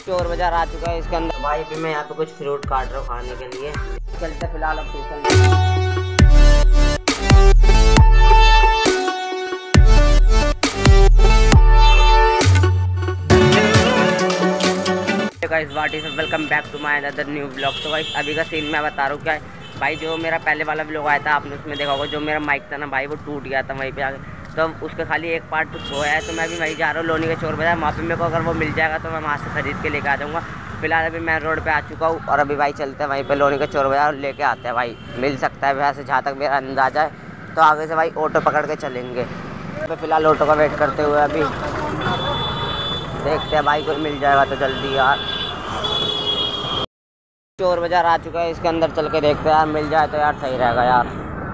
चोर बाजार आ चुका है इसके अंदर। भाई भी मैं यहाँ पे कुछ फ्रूट काट रहा हूँ खाने के लिए। चलते फिलहाल अब tuition. Guys what is welcome back to my other new blog. तो गाइस अभी का सीन मैं बता रहा हूँ क्या है भाई। जो मेरा पहले वाला ब्लॉग आया था आपने उसमें देखा होगा, जो मेरा माइक था ना भाई वो टूट गया था वहीं पे आके। तो उसका खाली एक पार्ट कुछ हुआ है, तो मैं अभी वहीं जा रहा हूँ लोनी के चोर बाजार। वहाँ पे मेरे को अगर वो मिल जाएगा तो मैं वहाँ से खरीद के लेके आ जाऊँगा। फिलहाल अभी मैं रोड पे आ चुका हूँ और अभी भाई चलते हैं वहीं पे लोनी के चोर बाजार लेके आते हैं। भाई मिल सकता है वैसे, जहाँ तक मेरा अंदाजा है। तो आगे से भाई ऑटो पकड़ के चलेंगे। तो फिलहाल ऑटो का वेट करते हुए अभी देखते हैं भाई कोई मिल जाएगा तो जल्दी यार। चोर बाजार आ चुका है, इसके अंदर चल के देखते हैं यार, मिल जाए तो यार सही रहेगा यार।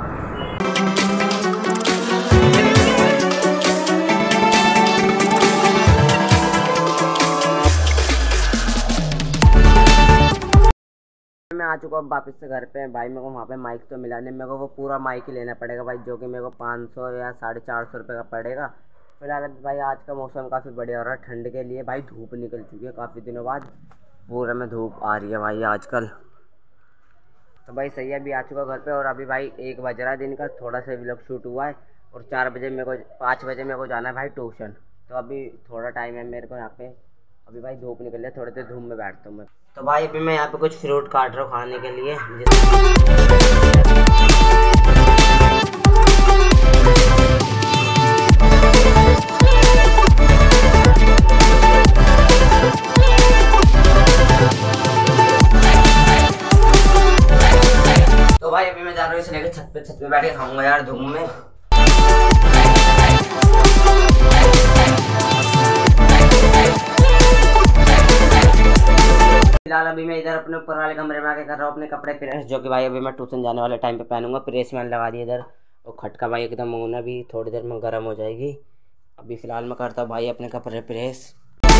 मैं आ चुका हूँ वापस से घर पे। भाई मेरे को वहाँ पे माइक तो मिला नहीं, मेरे को वो पूरा माइक ही लेना पड़ेगा भाई, जो कि मेरे को 500 या 450 रुपये का पड़ेगा। फिलहाल भाई आज का मौसम काफ़ी बढ़िया हो रहा है ठंड के लिए। भाई धूप निकल चुकी है काफ़ी दिनों बाद, पूरे में धूप आ रही है भाई आजकल। तो भाई सही है, अभी आ चुका घर पे और अभी भाई 1 बज रहा है दिन का। थोड़ा सा व्लॉग शूट हुआ है और 5 बजे मेरे को जाना है भाई ट्यूशन। तो अभी थोड़ा टाइम है मेरे को यहाँ पे। अभी भाई धूप निकल है, थोड़ी देर धूप में बैठता हूँ मैं। तो भाई अभी मैं यहाँ पे कुछ फ्रूट काट रहा हूँ खाने के लिए। तो भाई अभी मैं जा रहा हूँ इसे लेकर छत पे बैठ के खाऊंगा यार धूप में। फिलहाल अभी मैं इधर अपने ऊपर वाले कमरे में आके कर रहा हूँ अपने कपड़े प्रेस, जो कि भाई अभी मैं ट्यूशन जाने वाले टाइम पे पहनूंगा। प्रेस मैंने लगा दी इधर, और खटका भाई एकदम ऊना भी थोड़ी देर में गर्म हो जाएगी। अभी फिलहाल मैं करता हूँ भाई अपने कपड़े प्रेस।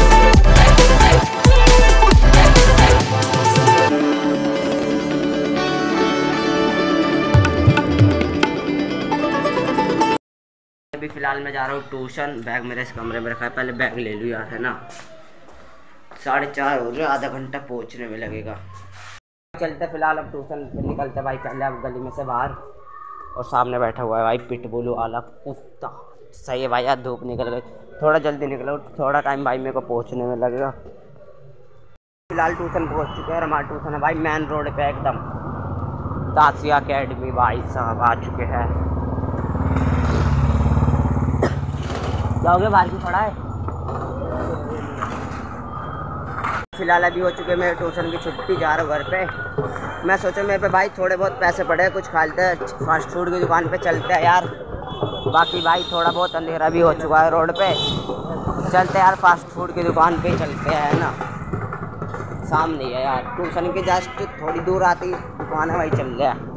अभी फिलहाल मैं जा रहा हूँ ट्यूशन। बैग मेरे इस कमरे में रखा है, पहले बैग ले लूँ यार, है ना। 4:30 हो रहे, आधा घंटा पहुँचने में लगेगा। चलते फिलहाल अब ट्यूशन निकलते भाई। पहले अब गली में से बाहर, और सामने बैठा हुआ है भाई पिटबुल वाला कुत्ता। सही है भाई यार, धूप निकल गई, थोड़ा जल्दी निकलो, थोड़ा टाइम भाई मेरे को पहुँचने में लगेगा। फिलहाल ट्यूशन पहुँच चुके हैं और हमारा ट्यूशन है भाई मेन रोड पे एकदम, तासिया अकेडमी। भाई साहब आ चुके हैं। जाओगे बाहर की खड़ा है। फिलहाल अभी हो चुके मेरे ट्यूशन की छुट्टी, जा रहा हूँ घर पे। मैं सोचा मेरे पे भाई थोड़े बहुत पैसे पड़े, कुछ खाते हैं, फास्ट फूड की दुकान पे चलते हैं यार। बाकी भाई थोड़ा बहुत अंधेरा भी हो चुका है रोड पे, चलते यार फास्ट फूड की दुकान पे चलते हैं, है ना। सामने है यार ट्यूशन के जस्ट थोड़ी दूर आती दुकान है भाई, चल रहा है।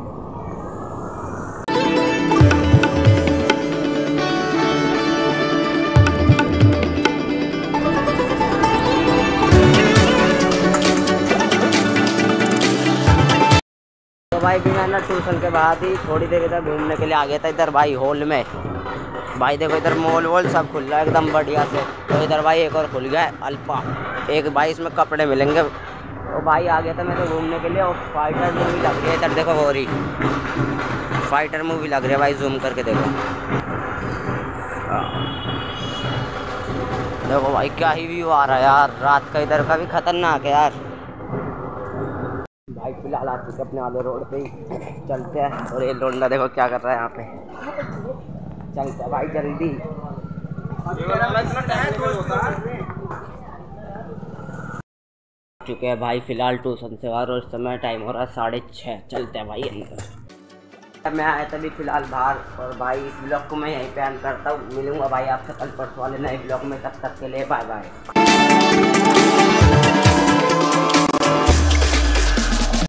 तो भाई भी मैं ना ट्यूशन के बाद ही थोड़ी देर इधर घूमने के लिए आ गया था इधर भाई हॉल में। भाई देखो इधर मॉल वॉल सब खुल रहा है एकदम बढ़िया से। तो इधर भाई एक और खुल गया है अल्पा, एक भाई इसमें कपड़े मिलेंगे। तो भाई आ गया था मैं तो घूमने के लिए, और फाइटर मूवी लग रही है इधर देखो, हो रही फाइटर मूवी लग रही है भाई, जूम करके देखो। देखो भाई क्या ही व्यू आ रहा है यार रात का, इधर का भी खतरनाक है यार। भाई फिलहाल आ चुके अपने वाले रोड पे ही, चलते हैं। और ये लोंडा देखो क्या कर रहा है यहाँ पे, चलते हैं भाई जल्दी। चुके हैं भाई फिलहाल ट्यूशन से बाहर, और इस समय टाइम हो रहा है 6:30। चलते हैं भाई अंदर। मैं आया तभी फिलहाल बाहर, और भाई इस ब्लॉग को मैं यहीं पे एंड करता हूँ। मिलूंगा भाई आपसे कल परसों वाले नए ब्लॉग में, तब तक के लिए बाय बाय।